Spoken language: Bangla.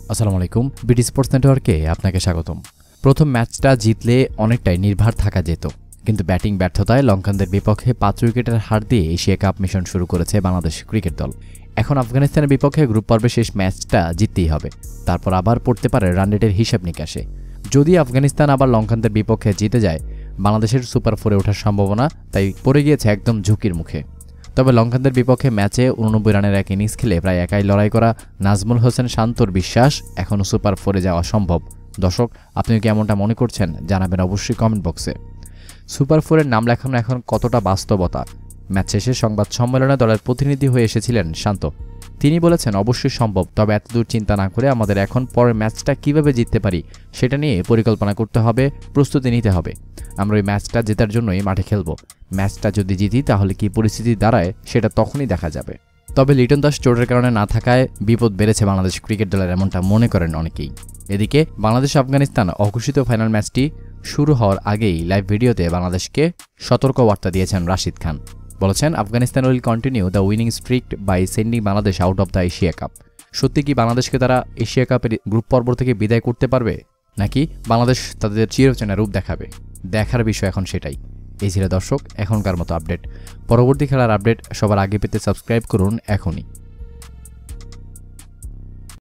আসসালামু আলাইকুম, বিডি স্পোর্টস নেটওয়ার্কে আপনাকে স্বাগতম। প্রথম ম্যাচটা জিতলে অনেকটাই নির্ভর থাকা যেত, কিন্তু ব্যাটিং ব্যর্থতায় লঙ্কানদের বিপক্ষে 5 উইকেটের হার দিয়ে এশিয়া কাপ মিশন শুরু করেছে বাংলাদেশ ক্রিকেট দল। এখন আফগানিস্তানের বিপক্ষে গ্রুপ পর্বে শেষ ম্যাচটা জিততেই হবে, তারপর আবার পড়তে পারে রানরেটের হিসাব নিকাশে। যদি আফগানিস্তান আবার লঙ্কানদের বিপক্ষে জিতে যায়, বাংলাদেশের সুপার 4-এ ওঠার সম্ভাবনা তাই পড়ে গিয়েছে একদম ঝুঁকির মুখে। তবে লঙ্কানদের বিপক্ষে ম্যাচে 89 রানের এক ইনিংস খেলে প্রায় একাই লড়াই করা নাজমুল হোসেন শান্তর বিশ্বাস এখনও সুপার 4-এ যাওয়া সম্ভব। দর্শক, আপনিও কি এমনটা মনে করছেন? জানাবেন অবশ্যই কমেন্ট বক্সে। সুপার 4-এর নাম লেখানো এখন কতটা বাস্তবতা? ম্যাচ শেষে সংবাদ সম্মেলনে দলের প্রতিনিধি হয়ে এসেছিলেন শান্ত। তিনি বলেছেন, অবশ্যই সম্ভব, তবে এতদূর চিন্তা না করে আমাদের এখন পরের ম্যাচটা কিভাবে জিততে পারি সেটা নিয়ে পরিকল্পনা করতে হবে, প্রস্তুতি নিতে হবে। আমরা ওই ম্যাচটা জেতার জন্যই মাঠে খেলব। ম্যাচটা যদি জিতি তাহলে কি পরিস্থিতি দাঁড়ায় সেটা তখনই দেখা যাবে। তবে লিটন দাস চোটের কারণে না থাকায় বিপদ বেড়েছে বাংলাদেশ ক্রিকেট দলের, এমনটা মনে করেন অনেকেই। এদিকে বাংলাদেশ আফগানিস্তান অঘোষিত ফাইনাল ম্যাচটি শুরু হওয়ার আগেই লাইভ ভিডিওতে বাংলাদেশকে সতর্ক বার্তা দিয়েছেন রাশিদ খান। বলেছেন, Afghanistan will continue the winning streak by sending Bangladesh out of the Asia cup. সত্যি কি বাংলাদেশকে তারা এশিয়া কাপের গ্রুপ পর্ব থেকে বিদায় করতে পারবে, নাকি বাংলাদেশ তাদের চিরচেনা রূপ দেখাবে? দেখার বিষয় এখন সেটাই। এই ছিল দর্শক এখনকার মতো আপডেট। পরবর্তী খেলার আপডেট সবার আগে পেতে সাবস্ক্রাইব করুন এখনই।